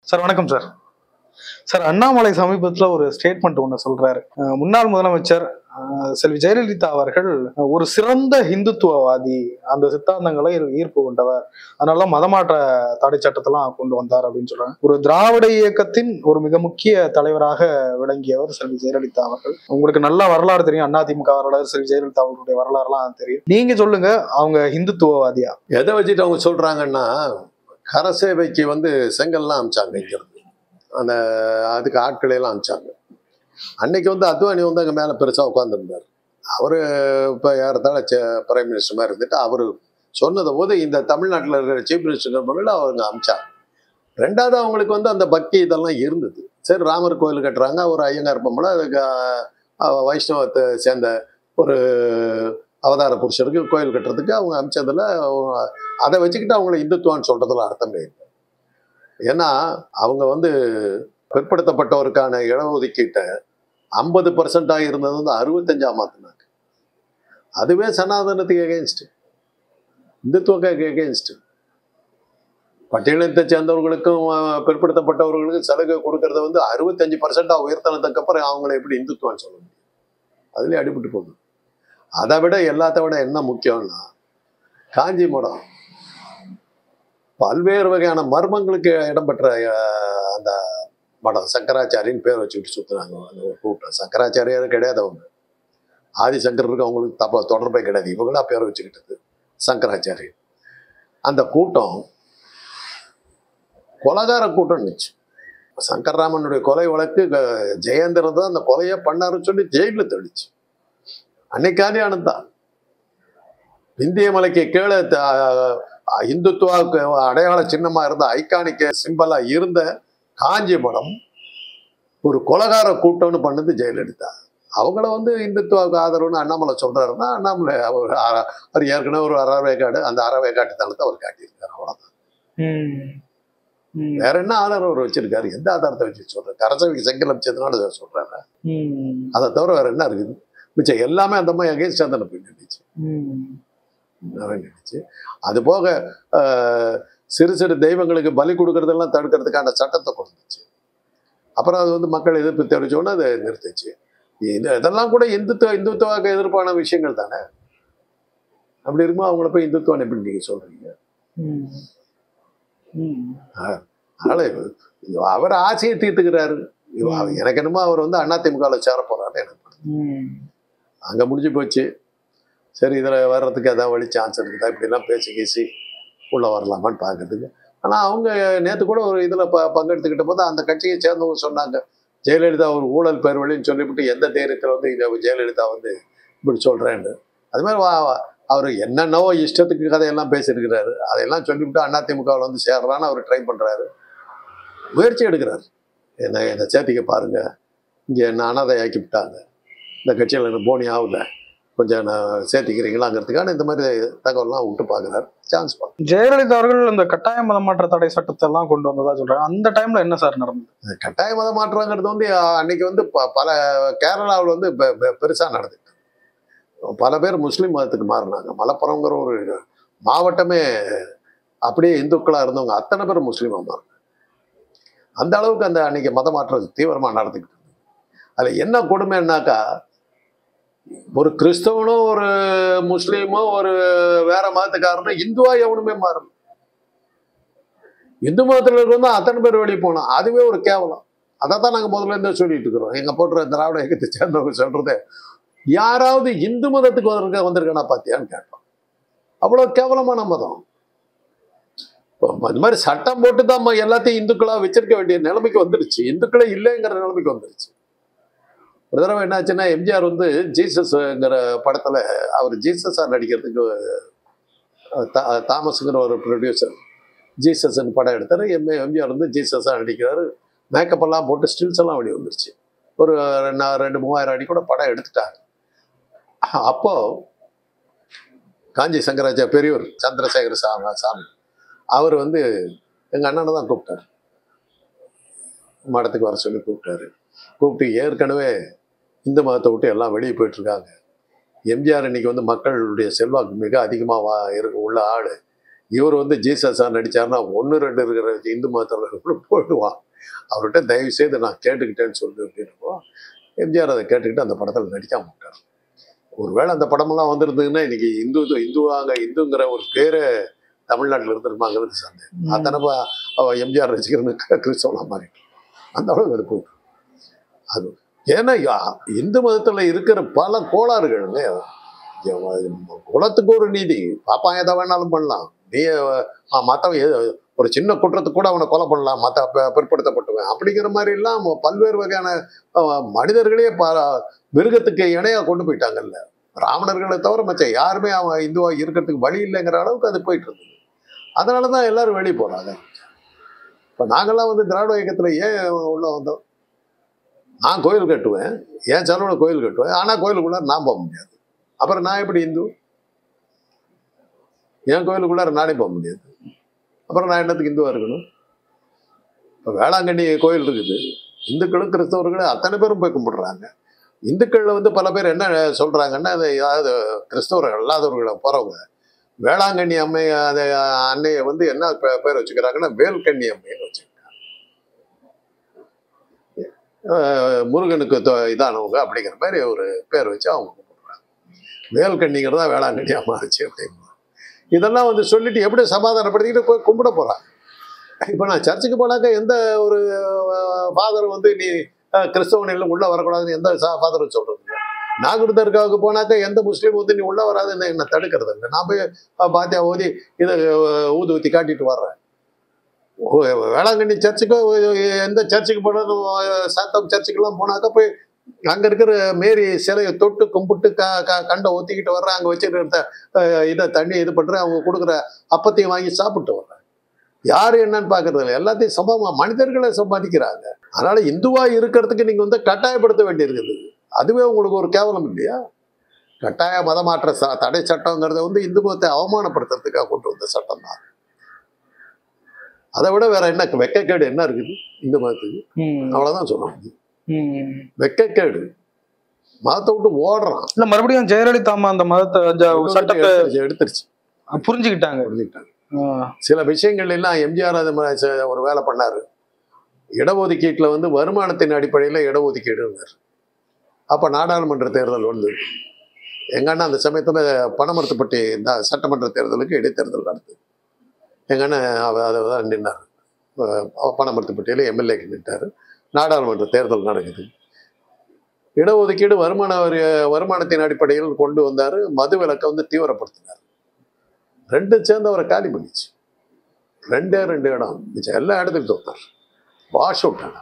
Sir வணக்கம் sir. Sir Annamalai சமீபத்துல ஒரு ஸ்டேட்மெண்ட் ஒண்ணு சொல்றாரு. முன்னாள் முதலமைச்சர் செல்வி ஜெயலலிதா அவர்கள் ஒரு சிறந்த இந்துத்துவவாதி, அந்த சித்தாந்தங்களை ஈர்ப்பு கொண்டவர், அதனால மதமாற்ற தடை சட்டத்தெல்லாம் கொண்டு வந்தார் அப்படின்னு சொல்றாங்க. ஒரு திராவிட இயக்கத்தின் ஒரு மிக முக்கிய தலைவராக விளங்கியவர் செல்வி ஜெயலலிதா அவர்கள். உங்களுக்கு நல்ல வரலாறு தெரியும், அதிமுக வரலாறு, செல்வி ஜெயலலிதா அவர்களுடைய வரலாறுலாம் தெரியும். நீங்க சொல்லுங்க, அவங்க இந்துத்துவவாதியா? எதை வச்சுட்டு அவங்க சொல்றாங்கன்னா, கரசேவைக்கு செங்கல்லாம் அமிச்சாங்க இங்கிருந்து, அந்த அதுக்கு ஆட்களை எல்லாம் அமிச்சாங்க. அன்னைக்கு அத்வானி அங்கே மேலே பெருசாக உட்காந்துருந்தார். அவர் இப்போ ஏறத்தாழ பிரைம் மினிஸ்டர் மாதிரி இருந்துட்டு அவர் சொன்னதை போது இந்த தமிழ்நாட்டில் இருக்கிற சீஃப் மினிஸ்டர் அவங்க அமிச்சாங்க. ரெண்டாவது அவங்களுக்கு அந்த பக்தி இதெல்லாம் இருந்தது. சரி, ராமர் கோயில் கட்டுறாங்க, ஒரு ஐயங்கார் பொம்பளை அதுக்கு வைஷ்ணவத்தை சேர்ந்த ஒரு அவதார புருஷருக்கு கோயில் கட்டுறதுக்கு அவங்க அமிச்சதில் அதை வச்சுக்கிட்டு அவங்கள இந்துத்துவான்னு சொல்றதுல அர்த்தமே இல்லை. ஏன்னா அவங்க பிற்படுத்தப்பட்டவருக்கான இடஒதுக்கீட்டை 50% இருந்தது 65% மாத்தினாங்க. அதுவே சனாதனத்துக்கு எகெயின்ஸ்ட், இந்துத்துவக்கு எகெயின்ஸ்ட். பட்டியலினத்தை சேர்ந்தவர்களுக்கும் பிற்படுத்தப்பட்டவர்களுக்கும் சலுகை கொடுக்கறத 65% உயர்த்தினதுக்கு அப்புறம் அவங்களை எப்படி இந்துத்துவான்னு சொல்ல முடியும்? அதுலேயே அடிபட்டு போகுது. அதை விட எல்லாத்த விட என்ன முக்கியம்னா, காஞ்சி மடம் பல்வேறு வகையான மர்மங்களுக்கு இடம்பெற்ற அந்த மடம். சங்கராச்சாரின்னு பேர் வச்சுக்கிட்டு சுற்றுறாங்க அந்த ஒரு கூட்டம். சங்கராச்சாரியாரும் கிடையாது, அவங்க ஆதிசங்கருக்கு அவங்களுக்கு தொடர்பே கிடையாது. இவங்களா பேர் வச்சுக்கிட்டது சங்கராச்சாரி. அந்த கூட்டம் கொலகார கூட்டம் இருந்துச்சு. சங்கர்ராமனுடைய கொலை வழக்கு ஜெயேந்திரன் தான் அந்த கொலையை பண்ணாருன்னு சொல்லி ஜெயிலில் தெளிச்சு. அன்னைக்கானே அனுந்தான் இந்திய மலைக்கு கீழே இந்துத்துவாவுக்கு அடையாள சின்னமா இருந்த, ஐகானிக் சிம்பலா இருந்த காஞ்சி மடம் ஒரு கொலகார கூட்டம்னு பண்ணது ஜெயலலிதா. அவங்கள இந்துத்துவாவுக்கு ஆதரவுன்னு அண்ணாமலை சொல்றாருன்னா, அண்ணாமலை அவர் ஏற்கனவே ஒரு அறவேக்காடு, அந்த அறவேக்காட்டு தளத்தை அவர் காட்டியிருக்காரு. அவ்வளவுதான். வேற என்ன ஆதாரம் அவர் வச்சிருக்காரு? எந்த ஆதாரத்தை வச்சு சொல்றாரு? கரசவைக்கு செங்கல் அமைச்சதுனால சொல்றாரு. அதை தவிர வேற என்ன இருக்குது? மிச்சம் எல்லாமே அந்த மாதிரி அகேன்ஸ்டா தானே போய் நின்றுச்சு. அது போக சிறு சிறு தெய்வங்களுக்கு பலி கொடுக்கறதெல்லாம் தடுக்கிறதுக்கான சட்டத்தை கொடுத்துச்சு. அப்புறம் அது மக்கள் எதிர்ப்பு தெரிவிச்சோன்னு அதை நிறுத்துச்சு. இதெல்லாம் கூட இந்துத்துவாக்கு எதிர்ப்பான விஷயங்கள் தானே. அப்படி இருக்கும்போது அவங்கள போய் இந்துத்துவான் எப்படி நீங்க சொல்றீங்க? அதனால அவர் ஆசையை தீர்த்துக்கிறாரு. எனக்கு என்னமோ அவர் அதிமுகவில் சேர போறாரு எனக்கு. அங்க முடிஞ்சு போச்சு. சரி, இதில் வர்றதுக்கு ஏதாவது வழி சான்ஸ் இருக்குதா, இப்படிலாம் பேசி கீசி உள்ளே வரலாமான்னு பார்க்கறதுக்கு. ஆனால் அவங்க நேற்று கூட ஒரு இதில் பங்கெடுத்துக்கிட்ட போது அந்த கட்சியை சேர்ந்தவங்க சொன்னாங்க, ஜெயலலிதா ஒரு ஊழல் பேர் வழின்னு சொல்லிவிட்டு எந்த தைரியத்தில் இதை ஜெயலலிதா இப்படி சொல்கிறேன்னு. அது மாதிரி அவர் என்னென்னவோ இஷ்டத்துக்கு கதையெல்லாம் பேசியிருக்கிறாரு. அதையெல்லாம் சொல்லிவிட்டு அதிமுகவில் சேரலான்னு அவர் ட்ரை பண்ணுறாரு, முயற்சி எடுக்கிறாரு. என்னை சேர்த்திக்க பாருங்க, இங்கே என்ன அனாதையாக்கி விட்டாங்க, இந்த கட்சியில் எனக்கு போனி ஆகலை, கொஞ்சம் சேர்த்திக்கிறீங்களாங்கிறதுக்கான இந்த மாதிரி தகவல்லாம் விட்டு பார்க்குறாரு. சான்ஸ் பார்க்க. ஜெயலலிதா அவர்கள் அந்த கட்டாய மதமாற்ற தடை சட்டத்தை எல்லாம் கொண்டு வந்ததா சொல்றாங்க. அந்த டைம்ல என்ன சார் நடந்தது? கட்டாய மதமாற்றங்கிறது அன்னைக்கு பல கேரளாவில் பெருசா நடந்துட்டு பல பேர் முஸ்லீம் மதத்துக்கு மாறினாங்க. மலப்புறங்கிற ஒரு மாவட்டமே அப்படியே இந்துக்களா இருந்தவங்க அத்தனை பேர் முஸ்லீமா மாறினாங்க. அந்த அளவுக்கு அந்த அன்னைக்கு மத மாற்றம் தீவிரமா நடந்துக்கிட்டு இருந்தது. அதுல என்ன கொடுமைன்னாக்கா, ஒரு கிறிஸ்தவனோ ஒரு முஸ்லீமோ ஒரு வேற மதத்துக்காரனோ இந்துவா எவனுமே மாறல. இந்து மதத்துல இருந்து அத்தனை பேர் வெளியே போனோம். அதுவே ஒரு கேவலம். அதைத்தான் நாங்க முதல்ல இருந்தே சொல்லிட்டு இருக்கிறோம். எங்க போன்ற திராவிட இயக்கத்தை சேர்ந்தவங்க சொல்றதே, யாராவது இந்து மதத்துக்கு வந்திருக்கா பாத்தியான்னு கேட்டோம். அவ்வளவு கேவலமான மதம். இந்த மாதிரி சட்டம் போட்டு தான் எல்லாத்தையும் இந்துக்களா வச்சிருக்க வேண்டிய நிலைமைக்கு வந்துருச்சு. இந்துக்களே இல்லைங்கிற நிலைமைக்கு வந்துருச்சு. ஒரு தடவை என்னாச்சுன்னா, எம்ஜிஆர் ஜீசஸ்ங்கிற படத்துல அவர் ஜீசஸா நடிக்கிறதுக்கு தாமஸ்ங்கிற ஒரு ப்ரொடியூசர் ஜீசஸ்ன்னு படம் எடுத்தாரு. எம்ஜிஆர் ஜீசஸா நடிக்கிறாரு. மேக்கப் எல்லாம் போட்டு ஸ்டில்ஸ் எல்லாம் வெளியே வந்துருச்சு. ஒரு 2,000-3,000 அடி கூட படம் எடுத்துட்டாங்க. அப்போ காஞ்சி சங்கராச்சாரிய பெரியவர் சந்திரசேகர சாமி அவர் எங்க அண்ணனை தான் கூப்பிட்டாரு, மடத்துக்கு வர சொல்லி கூப்பிட்டாரு. கூப்பிட்டு ஏற்கனவே இந்து மதத்தை விட்டு எல்லாம் வெளியே போயிட்டு இருக்காங்க. எம்ஜிஆர் இன்னைக்கு மக்களுடைய செல்வாக்கு மிக அதிகமாக உள்ள ஆள். இவர் வந்து ஜீசஸா நடிச்சாருன்னா 1-2 இருக்கிற இந்து மதத்தில் போயிடுவான். அவர்கிட்ட தயவு செய்து நான் கேட்டுக்கிட்டேன்னு சொல்லு அப்படின்னப்போ எம்ஜிஆர் அதை கேட்டுக்கிட்டு அந்த படத்தில் நடிக்காம விட்டார். ஒருவேளை அந்த படமெல்லாம் வந்திருந்ததுன்னா இன்னைக்கு இந்துங்கிற ஒரு பேரை தமிழ்நாட்டில் இருந்திருப்பாங்கிறது சந்தேகம். அத்தனை எம்ஜிஆர் ரசிகர்னு கிறிஸ்தவனா மாறிட்டு அந்த அளவுக்கு அது போயிட்டு அது. ஏன்னா இந்து மதத்தில் இருக்கிற பல கோளாறுகள்ங்க. குலத்துக்கு ஒரு நீதி, பாப்பா எதை வேணாலும் பண்ணலாம். நீ மற்றவன் ஒரு சின்ன குற்றத்துக்கு கூட அவனை கொலை பண்ணலாம், மற்ற பிற்படுத்தப்பட்டவன் அப்படிங்கிற மாதிரி எல்லாம் பல்வேறு வகையான மனிதர்களே மிருகத்துக்கு இணையாக கொண்டு போயிட்டாங்கல்ல. பிராமணர்களை தவிர மற்ற யாருமே அவன் இந்துவா இருக்கிறதுக்கு வழி இல்லைங்கிற அளவுக்கு அது போயிட்டு இருந்தது. அதனால தான் எல்லாரும் வெளியே போறாங்க. இப்போ நாங்கள்லாம் வந்து திராவிட இயக்கத்தில் ஏன் உள்ள வந்தோம்? நான் கோயில் கட்டுவேன், என் செலவில் கோயில் கட்டுவேன், ஆனால் கோயிலுக்குள்ளார நான் போக முடியாது. அப்புறம் நான் எப்படி இந்து? என் கோயிலுக்குள்ளார நானே போக முடியாது. அப்புறம் நான் என்னத்துக்கு இந்துவா இருக்கணும்? இப்போ வேளாங்கண்ணி கோயில் இருக்குது, இந்துக்களும் கிறிஸ்தவர்களும் அத்தனை பேரும் போய் கும்பிடுறாங்க. இந்துக்களில் வந்து பல பேர் என்ன சொல்றாங்கன்னா, ஏதாவது கிறிஸ்தவர்கள் அல்லாதவர்களை போறவங்க வேளாங்கண்ணி அம்மை அதை அன்னையை வந்து என்ன பேர் வச்சுக்கிறாங்கன்னா வேல்கண்ணி அம்மைன்னு வச்சுக்கிறாங்க. முருகனுக்கு இதானவங்க அப்படிங்கிற மாதிரி ஒரு பேர் வச்சு அவங்க கும்பிடுறாங்க. வேல்கண்ணிங்கிறதா வேளாங்கண்ணி அம்மா வச்சு அப்படிங்க. இதெல்லாம் வந்து சொல்லிட்டு எப்படி சமாதானப்படுத்திக்கிட்டு போய் கும்பிட போறாங்க. இப்போ நான் சர்ச்சுக்கு போனாக்க எந்த ஒரு ஃபாதர் வந்து நீ கிறிஸ்தவன் இல்லை உள்ள வரக்கூடாதுன்னு எந்த ஃபாதரும் சொல்றது இல்லை. நாகூர் தர்காவுக்கு போனாக்க எந்த முஸ்லீம் வந்து நீ உள்ள வராதுன்னு என்ன தடுக்கிறது இல்லை. நான் போய் பாத்தியா ஓதி இதை ஊதி காட்டிட்டு வர்றேன். வேளாங்கண்ணி சர்ச்சுக்கோ எந்த சர்ச்சுக்கு போனாலும் சாத்தம் சர்ச்சுக்கெல்லாம் போனாக்க போய் அங்க இருக்கிற மேரி சிலையை தொட்டு கும்பிட்டு கண்டை ஒத்திக்கிட்டு வர்றேன். அங்க வச்சுருக்க இதை தண்ணி இது பண்றேன், அவங்க கொடுக்குற அப்பத்தையும் வாங்கி சாப்பிட்டு வர்றேன். யாரு என்னன்னு பாக்குறது இல்லை. எல்லாத்தையும் சமமா மனிதர்களை சம்பாதிக்கிறாங்க. அதனால இந்துவா இருக்கிறதுக்கு நீங்க வந்து கட்டாயப்படுத்த வேண்டியிருக்குது. அதுவே உங்களுக்கு ஒரு கேவலம் இல்லையா? கட்டாய மதமாற்ற தடை சட்டங்கிறத வந்து இந்து மதத்தை அவமானப்படுத்துறதுக்காக கொண்டு வந்த சட்டம் தான். அதை விட வேற என்ன வெக்கக்கேடு என்ன இருக்குது இந்து மதத்துக்கு? அவ்வளவுதான் சொல்லுவாங்க. வெக்கக்கேடு. மதத்தை விட்டு ஓடுறான். இல்ல மறுபடியும் ஜெயலலிதா அம்மா அந்த மதத்தை சட்டத்தை எடுத்துருச்சு, புரிஞ்சுக்கிட்டாங்க. சில விஷயங்கள் எல்லாம் எம்ஜிஆர் அது ஒரு வேலை பண்ணாரு. இடஒதுக்கீட்டில் வந்து வருமானத்தின் அடிப்படையில் இடஒதுக்கீடு இருந்தார். அப்போ நாடாளுமன்ற தேர்தல் வந்து எங்கள் அண்ணன் அந்த சமயத்தில் பனமரத்துப்பட்டி இந்த சட்டமன்ற தேர்தலுக்கு இடைத்தேர்தல் நடந்தது. எங்கள் அண்ணன் அதை தான் நின்னார். பனமரத்துப்பட்டியில் எம்எல்ஏக்கு நின்றார். நாடாளுமன்ற தேர்தல் நடக்குது. இடஒதுக்கீடு வருமானத்தின் அடிப்படையில் கொண்டு வந்தார். மது விலக்கை வந்து தீவிரப்படுத்தினார். ரெண்டும் சேர்ந்து அவரை காலி பண்ணிச்சு. 2 இடம் மிச்சம் எல்லா இடத்துக்கும் தோத்தார். Wash out.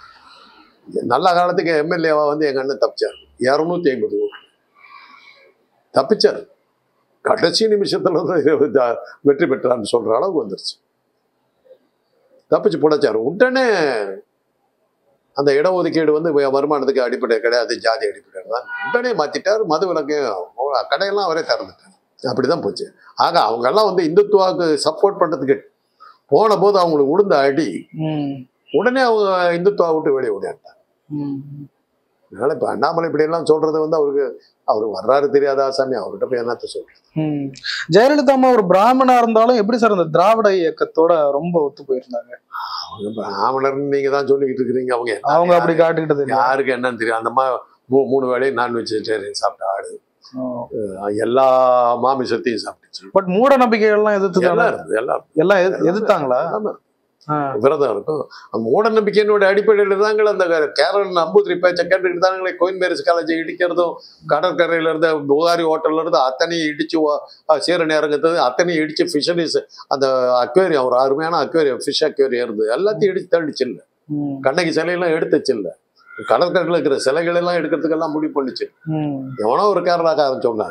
நல்ல காலத்துக்கு எம்எல்ஏவா வந்து எங்க அண்ணன் தப்பிச்சார். 250 ஓட்டு தப்பிச்சார். கடைசி நிமிஷத்துல வந்து வெற்றி பெற்றார்னு சொல்ற அளவுக்கு வந்துருச்சு. தப்பிச்சு புடைச்சார். உடனே அந்த இடஒதுக்கீடு வந்து வருமானத்துக்கு அடிப்படை கிடையாது, ஜாதி அடிப்படை தான். உடனே மாத்திட்டார். மது விலக்கையும் கடையெல்லாம் அவரே திறந்துட்டார். அப்படிதான் போச்சு. ஆக அவங்க எல்லாம் வந்து இந்துத்துவாவுக்கு சப்போர்ட் பண்றதுக்கு போன போது அவங்களுக்கு உளுந்த அடி, உடனே அவங்க இந்துத்துவா விட்டு வெளியே ஓடிட்டாங்க. அதனால இப்ப அண்ணாமலை இப்படி எல்லாம் சொல்றது வந்து அவரு வர்றாரு தெரியாதா சாமி, அவர்கிட்ட போய் என்னத்த சொல்றது. ஜெயலலிதா அம்மா ஒரு பிராமணா இருந்தாலும் எப்படி சார் அந்த திராவிட இயக்கத்தோட ரொம்ப ஒத்து போயிருந்தாங்க? அவங்க பிராமணர்னு நீங்க தான் சொல்லிக்கிட்டு இருக்கிறீங்க. அவங்க அப்படி காட்டுக்கிட்டது யாருக்கு என்னன்னு தெரியும். அந்த மாதிரி 3 வேளையும் நான் வெஜிடேரியன் சாப்பிட்ட ஆடு, எல்லா மாமிசத்தையும் சாப்பிட்டுச்சு. பட் மூட நம்பிக்கைகள்லாம் எல்லாம் எதிர்த்தாங்களா? விரதம் இருக்கும். மூட நம்பிக்கையினுடைய அடிப்படையில தாங்க அந்த கேரள நம்பூதிரி பேச்சை கேட்டுக்கிட்டு தாங்களே குயின் மேரிஸ் காலேஜை இடிக்கிறதும், கடற்கரையில இருந்து புகாரி ஹோட்டல்ல இருந்து அத்தனையும் இடிச்சு சீரணி இறங்குறது, அத்தனையும் இடிச்சு ஃபிஷரிஸ் அந்த அக்வேரியம், ஒரு அருமையான அக்வேரியம், ஃபிஷ் அக்வேரியம் இருந்து எல்லாத்தையும் இடிச்சு தள்ளிச்சு. இல்லை கண்ணகி சிலையெல்லாம் எடுத்துச்சு. இல்லை கடற்கரையில் இருக்கிற சிலைகள் எல்லாம் எடுக்கிறதுக்கெல்லாம் முடிவு பண்ணிச்சு. எவனோ ஒரு கேரளாக்காரன் சொன்னார்.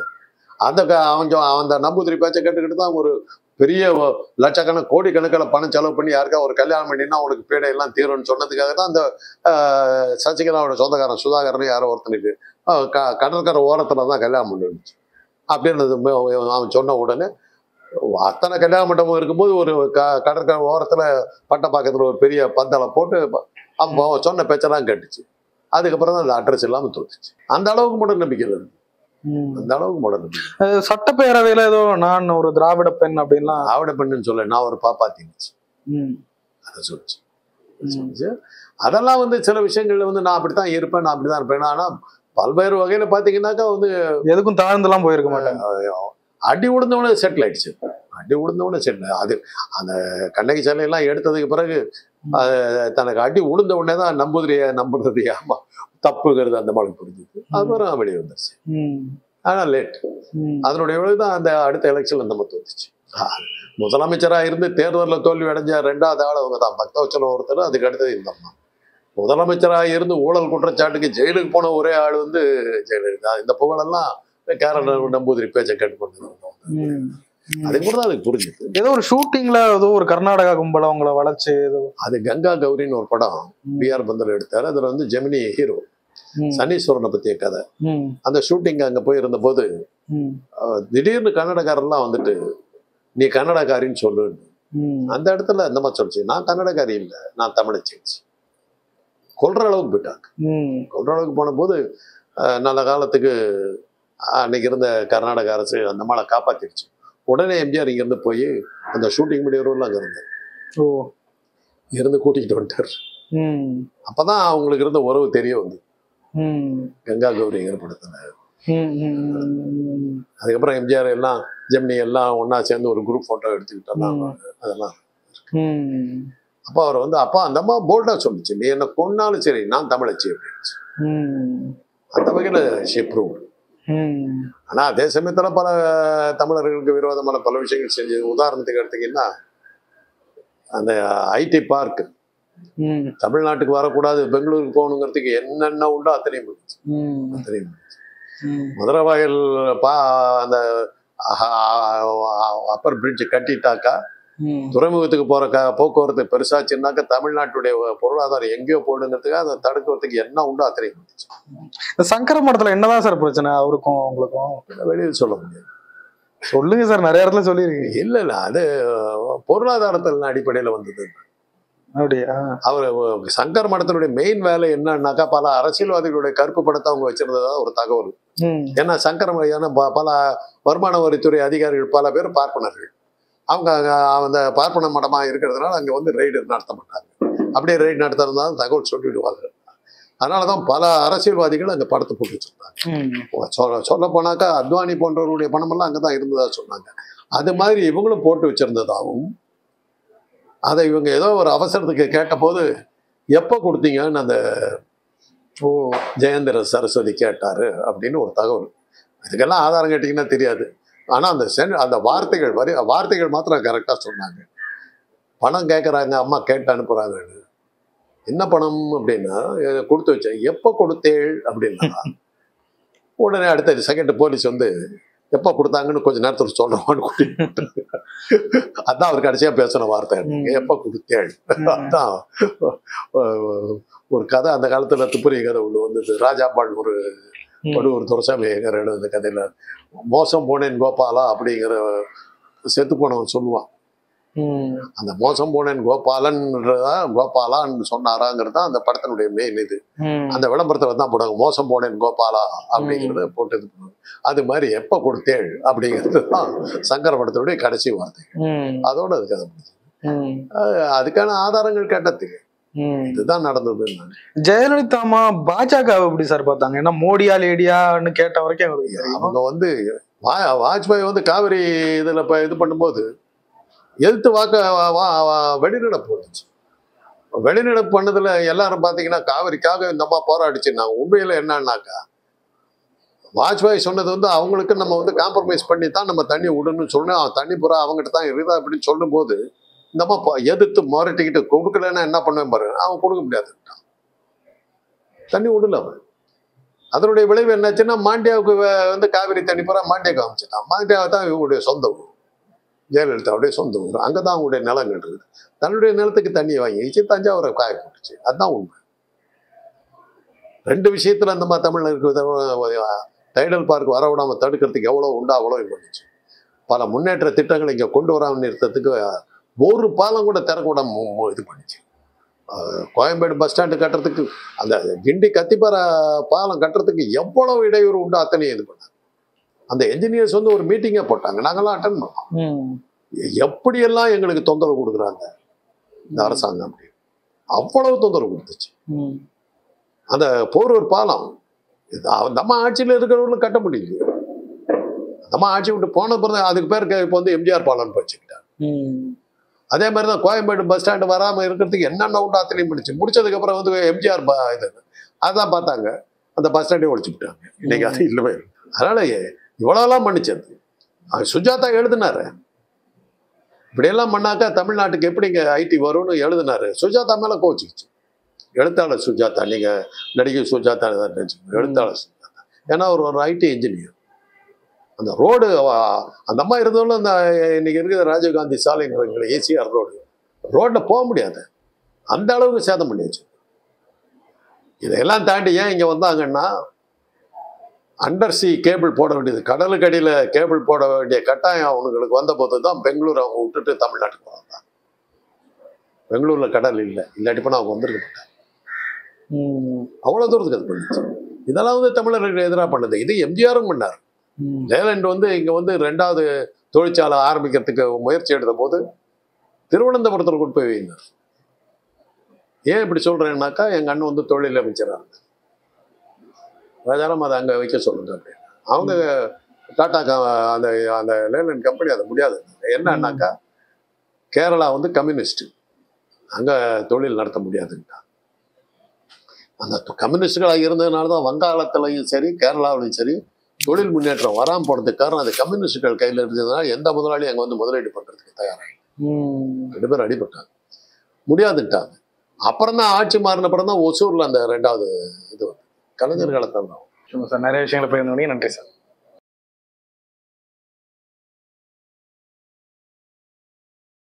அந்த நம்பூதிரி பேச்சை கேட்டுக்கிட்டு தான் ஒரு பெரிய லட்சக்கணக்கு கோடிக்கணக்கில் பணம் செலவு பண்ணி யாருக்கா ஒரு கல்யாணம் பண்ணினா அவனுக்கு பீடையெல்லாம் தீரும்னு சொன்னதுக்காக தான் அந்த சசிகலாவோட சொந்தக்காரன் சுதாகரன் யாரோ ஒருத்தனுக்கு கடற்கரை ஓரத்துல தான் கல்யாணம் பண்ணிடுச்சு. அப்படின்றது அவன் சொன்ன உடனே அத்தனை கல்யாண மண்டபம் இருக்கும்போது ஒரு கடற்கரை ஓரத்துல பட்டப்பாக்கத்துல ஒரு பெரிய பந்தலை போட்டு அவன் சொன்ன பேச்செல்லாம் கேட்டுச்சு. அதுக்கப்புறம் தான் அந்த அட்ரஸ் இல்லாமல் தோத்துச்சு. அந்த அளவுக்கு மட்டும் நம்பிக்கை இருக்கு. அந்த அளவுக்கு முடக்கு. சட்டப்பேரவையில ஏதோ நான் ஒரு திராவிட பெண் அப்படின்லாம் ஆவிட பெண்ணுன்னு சொல்ல, நான் ஒரு பாப்பாத்தினுச்சு அதை சொல்லிச்சு. அதெல்லாம் வந்து சில விஷயங்கள்ல வந்து நான் அப்படித்தான் இருப்பேன், நான் அப்படிதான் இருப்பேன். ஆனா பல்வேறு வகையில பாத்தீங்கன்னாக்கா வந்து எதுக்கும் தாழ்ந்துலாம் போயிருக்க மாட்டாங்க. அடி உழுந்தவனே செட்டில் ஆயிடுச்சு. அடி உழுந்தவனே செட்டில். அது அந்த கண்ணகி சிலையெல்லாம் எடுத்ததுக்கு பிறகு தனக்கு அடி உளுந்த உடனே தான் நம்புறது ஆமா தப்புங்கிறது அந்த மாதிரி புரிஞ்சுது. அதுக்கப்புறம் வெளியே வந்துருச்சு. ஆனா லேட். அதனுடைய விளைவுதான் அந்த அடுத்த எலெக்ஷன்ல நம்ம தோத்துச்சு. முதலமைச்சரா இருந்து தேர்தலில் தோல்வி அடைஞ்ச 2வது ஆள் அவங்க தான், பக்தவச்சலம் ஒருத்தர். அதுக்கு அடுத்தது இந்த அம்மா. முதலமைச்சராக இருந்து ஊழல் குற்றச்சாட்டுக்கு ஜெயிலுக்கு போன ஒரே ஆள் வந்து ஜெயலலிதா. இந்த புகழெல்லாம் கேரள நம்பூதிரி பேச்சை கேட்டு பண்ணது. அதுக்கு கூட தான் அதுக்கு புரிஞ்சுது. ஏதோ ஒரு ஷூட்டிங்ல ஏதோ ஒரு கர்நாடகா கும்பல அவங்கள வளைச்சு அது கங்கா கௌரின்னு ஒரு படம் B.R. பந்தர் எடுத்தாரு. அதுல வந்து ஜெமினி ஹீரோ சனீஸ்வரனை பத்திய கதை. அந்த ஷூட்டிங் அங்க போயிருந்த போது திடீர்னு கன்னடக்காரெல்லாம் வந்துட்டு நீ கன்னடக்காரின்னு சொல்லு. அந்த இடத்துல அந்த மாதிரி சொல்லிச்சு, நான் கன்னடக்காரி இல்லை, நான் தமிழச்சி. கொல்ற அளவுக்கு போயிட்டாங்க. கொல்ற அளவுக்கு போன போது நல்ல காலத்துக்கு அன்னைக்கு இருந்த கர்நாடக அரசு அந்த மாலை காப்பாத்திருச்சு. உடனே எம்ஜிஆர் இங்க இருந்து போய் அந்த ஷூட்டிங் முடியறவர்கள் அங்க இருந்தார். இருந்து கூட்டிகிட்டு வந்துட்டார். அப்பதான் அவங்களுக்கு இருந்த உறவு தெரிய வந்து கங்கா கௌரி ஏற்படுத்தின. அதுக்கப்புறம் எம்ஜிஆர் எல்லாம் ஜெமினி எல்லாம் ஒன்னா சேர்ந்து ஒரு குரூப் போட்டோ எடுத்துக்கிட்டோம். அதெல்லாம் அப்ப அவர் வந்து அப்பா அந்த அம்மா போல்டா சொல்லிச்சு, நீ என்ன கொன்னாலும் சரி நான் தமிழச்சி அப்படின்னு. அந்த வகையில ஷிப்ரூவ். ஆனா அதே சமயத்துல பல தமிழர்களுக்கு விரோதமான பல விஷயங்கள் செஞ்சது. உதாரணத்துக்கு எடுத்தீங்கன்னா அந்த ஐடி பார்க் தமிழ்நாட்டுக்கு வரக்கூடாது, பெங்களூருக்கு போகணுங்கிறதுக்கு என்னென்ன உண்டோ அத்தனையும் அத்தனையும் மதுரை வாயில் அந்த அப்பர் பிரிட்ஜ் கட்டிட்டாக்கா துறைமுகத்துக்கு போற போக்குவரத்து பெருசாச்சுன்னாக்கா தமிழ்நாட்டுடைய பொருளாதாரம் எங்கேயோ போடுங்கிறதுக்காக அதை தடுக்கிறதுக்கு என்ன உண்டோ அத்தனையும். சங்கர மடத்துல என்னதான் சார் பிரச்சனை அவருக்கும் உங்களுக்கும்? வெளியில் சொல்ல முடியாது. சொல்லுங்க சார், நிறைய இடத்துல சொல்லியிருக்கீங்க. இல்ல அது பொருளாதாரத்தின் அடிப்படையில வந்தது. அப்படியா? அவர் சங்கர் மடத்தினுடைய மெயின் வேலை என்னன்னாக்கா பல அரசியல்வாதிகளுடைய கருப்பு படத்தை அவங்க வச்சிருந்ததா ஒரு தகவல். ஏன்னா சங்கர் பல வருமான வரித்துறை அதிகாரிகள் பல பேர் பார்ப்பனர்கள். அவங்க அந்த பார்ப்பன மடமா இருக்கிறதுனால அங்க வந்து ரெய்டு நடத்த மாட்டாங்க. அப்படியே ரெய்டு நடத்துறதுனால தகவல் சொல்லிடுவாங்க. அதனாலதான் பல அரசியல்வாதிகள் அந்த படத்தை போட்டு வச்சிருந்தாங்க. சொல்ல போனாக்கா அத்வானி போன்றவருடைய பணமெல்லாம் அங்கதான் இருந்ததா சொன்னாங்க. அது மாதிரி இவங்களும் போட்டு வச்சிருந்ததாகவும் அதை இவங்க ஏதோ ஒரு அவசரத்துக்கு கேட்ட போது எப்ப கொடுத்தீங்கன்னு அந்த ஜெயேந்திர சரஸ்வதி கேட்டாரு அப்படின்னு ஒரு தகவல். இதுக்கெல்லாம் ஆதாரம் கேட்டீங்கன்னா தெரியாது. ஆனா அந்த வார்த்தைகள் மாத்திரம் கரெக்டா சொன்னாங்க. பணம் கேட்கறாங்க, அம்மா கேட்டு அனுப்புறாங்க. என்ன பணம் அப்படின்னா கொடுத்து வச்சேன். எப்ப கொடுத்தேள் அப்படின்னா உடனே அடுத்த செகண்ட் போலீஸ் வந்து எப்ப கொடுத்தாங்கன்னு கொஞ்ச நேரத்தில் சொல்றவான்னு கூட்டிட்டு அதான் அவர் கடைசியா பேசின வார்த்தை. எப்ப கொடுத்தேள். அதான் ஒரு கதை அந்த காலத்துல துப்புரிய கதை ஒண்ணு வந்தது. ராஜாபாள் ஒரு துரசாமி எழுதுன கதையில மோசம் போனேன் கோபாலா அப்படிங்கிற செத்து போனவன் சொல்லுவான். அந்த மோசம் போனேன் கோபாலான்னு சொன்னாராங்கிறது அந்த படத்தினுடைய மெயின் இது. அந்த விளம்பரத்துல தான் போடுவாங்க மோசம் போனேன் கோபாலா அப்படிங்கறத போட்டு. அது மாதிரி எப்ப கொடுத்தேள் அப்படிங்கிறது தான் சங்கர படத்தினுடைய கடைசி வார்த்தை. அதோட அது கதை. அதுக்கான ஆதாரங்கள் கேட்டதுக்கு இதுதான் நடந்தது. ஜெயலலிதா அம்மா பாஜக எப்படி சார் பார்த்தாங்க? ஏன்னா மோடியா லேடியான்னு கேட்ட வரைக்கும் அவங்க வந்து வாஜ்பாய் வந்து காவிரி இதுல இது பண்ணும்போது எதிர்த்து வெளிநடப்பு வந்துச்சு. வெளிநடப்பு பண்ணதுல எல்லாரும் பாத்தீங்கன்னா காவிரிக்காக இந்த அம்மா போராடிச்சுன்னாங்க. உண்மையில என்னன்னாக்கா வாஜ்பாய் சொன்னது வந்து அவங்களுக்கு நம்ம வந்து காம்ப்ரமைஸ் பண்ணி தான் நம்ம தண்ணி விடணும்னு சொன்னோம். தண்ணி பூரா அவங்ககிட்ட தான் இருக்குதா அப்படின்னு சொல்லும் போது இந்த அம்மா எதிர்த்து முரட்டிக்கிட்டு கொடுக்கலன்னா என்ன பண்ணுவேன் பாரு, அவன் கொடுக்க முடியாது, தண்ணி விடல அவன். அதனுடைய விளைவு என்னாச்சுன்னா மாண்டியாவுக்கு வந்து காவிரி தண்ணி பூரா மாண்டியாவுக்கு அமைச்சிட்டான். மாண்டியாவை தான் இவங்களுடைய சொந்த ஊர், ஜெயலலிதாவுடைய சொந்த ஊர். அங்கதான் அவங்களுடைய நிலங்கள் இருக்குது. தன்னுடைய நிலத்துக்கு தண்ணியை வாங்கிச்சு தஞ்சாவூரை காய போட்டுச்சு. அதுதான் உண்மை. ரெண்டு விஷயத்துல அந்த மாதிரி தமிழ்நாட்டுக்கு டைடல் பார்க் வர விடாம தடுக்கிறதுக்கு எவ்வளவு உண்டா அவ்வளோ பண்ணுச்சு. பல முன்னேற்ற திட்டங்களை இங்க கொண்டு வராம நிறுத்தத்துக்கு ஒரு பாலம் கூட திறக்க விடாம இது பண்ணிச்சு. கோயம்பேடு பஸ் ஸ்டாண்டு கட்டுறதுக்கு அந்த கிண்டி கத்திப்பாறை பாலம் கட்டுறதுக்கு எவ்வளவு இடையூறு உண்டோ அத்தனையும் இது பண்ணாங்க. அந்த என்ஜினியர்ஸ் வந்து ஒரு மீட்டிங்கே போட்டாங்க, நாங்கெல்லாம் அட்டன் பண்ணோம். எப்படியெல்லாம் எங்களுக்கு தொந்தரவு கொடுக்குறாங்க இந்த அரசாங்கம் அப்படி, அவ்வளவு தொந்தரவு கொடுத்துச்சு. அந்த போரூர் பாலம் நம்ம ஆட்சியில் இருக்கிறவங்களும் கட்ட முடியல. நம்ம ஆட்சி விட்டு போன பிறகு அதுக்கு பேருக்கு இப்போ வந்து எம்ஜிஆர் பாலம்னு வச்சுக்கிட்டாங்க. அதே மாதிரி தான் கோயம்பேடு பஸ் ஸ்டாண்டு வராமல் இருக்கிறதுக்கு என்னென்ன உண்டு அத்தனையும் முடிச்சதுக்கு அப்புறம் வந்து எம்ஜிஆர் இது அதான் பார்த்தாங்க, அந்த பஸ் ஸ்டாண்டே ஒழிச்சு விட்டாங்க. இன்னைக்கு அது இல்லவே இல்லை. அதனால இவ்வளோலாம் பண்ணிச்சது. சுஜாதா எழுதினாரு, இப்படியெல்லாம் பண்ணாக்கா தமிழ்நாட்டுக்கு எப்படிங்க ஐடி வரும்னு எழுதினாரு. சுஜாதா மேலே கோச்சிக்கிச்சு. எழுத்தாளர் சுஜாதா, நீங்கள் நடிகை சுஜாதா எழுத்தாளர் சுஜாதா, ஏன்னா ஒரு ஐடி இன்ஜினியர். அந்த ரோடு அந்த அம்மா இருந்தவங்களும் அந்த இன்னைக்கு இருக்கிற ராஜீவ்காந்தி சாலைங்கிற ஏசிஆர் ரோட்டில் போக முடியாது, அந்த அளவுக்கு சேதம் பண்ணி வச்சு. இதையெல்லாம் தாண்டி ஏன் இங்கே வந்தாங்கன்னா, அண்டர்சி கேபிள் போட வேண்டியது, கடலுக்கு அடியில் கேபிள் போட வேண்டிய கட்டாயம் அவங்களுக்கு வந்த போது தான் பெங்களூர் அவங்க விட்டுட்டு தமிழ்நாட்டுக்கு வந்தாங்க. பெங்களூரில் கடல் இல்லை, இல்லாட்டி போனால் அவங்க வந்திருக்க மாட்டாங்க. அவ்வளோ தூரத்துக்கு அது பண்ணிச்சு. இதெல்லாம் வந்து தமிழர்களுக்கு எதிராக பண்ணது. இது எம்ஜிஆரும் பண்ணார். லேலண்ட் வந்து இங்கே வந்து 2வது தொழிற்சாலை ஆரம்பிக்கிறதுக்கு முயற்சி எடுத்த போது திருவனந்தபுரத்தில் கொண்டு போய் வைந்தார். ஏன் இப்படி சொல்கிறேன்னாக்கா, எங்கள் அண்ணன் வந்து தொழில் அமைச்சராக இருந்தார். ராஜாராம் அதை அங்கே வைக்க சொல்லுங்க அப்படின்னு. அவங்க டாடா அந்த அந்த லேலண்ட் கம்பெனி அதை முடியாது. என்னன்னாக்கா, கேரளா வந்து கம்யூனிஸ்ட், அங்கே தொழில் நடத்த முடியாதுன்ட்டா. அந்த கம்யூனிஸ்டுகளாக இருந்ததுனால தான் வங்காளத்திலையும் சரி கேரளாவிலையும் சரி தொழில் முன்னேற்றம் வராமல் போனதுக்கு காரணம் அது கம்யூனிஸ்டுகள் கையில் இருந்ததுனால எந்த முதலாளியும் அங்கே வந்து முதலீடு பண்ணுறதுக்கு தயாராகி 2 பேரும் அடிபட்டாங்க, முடியாதுட்டாங்க. அப்புறம் தான் ஆட்சி மாறின அப்புறம் தான் ஒசூரில் அந்த 2வது இது வந்து கலைஞர் காலத்தான் தான். சார், நிறைய விஷயங்களை பகிர்ந்து. நன்றி சார்.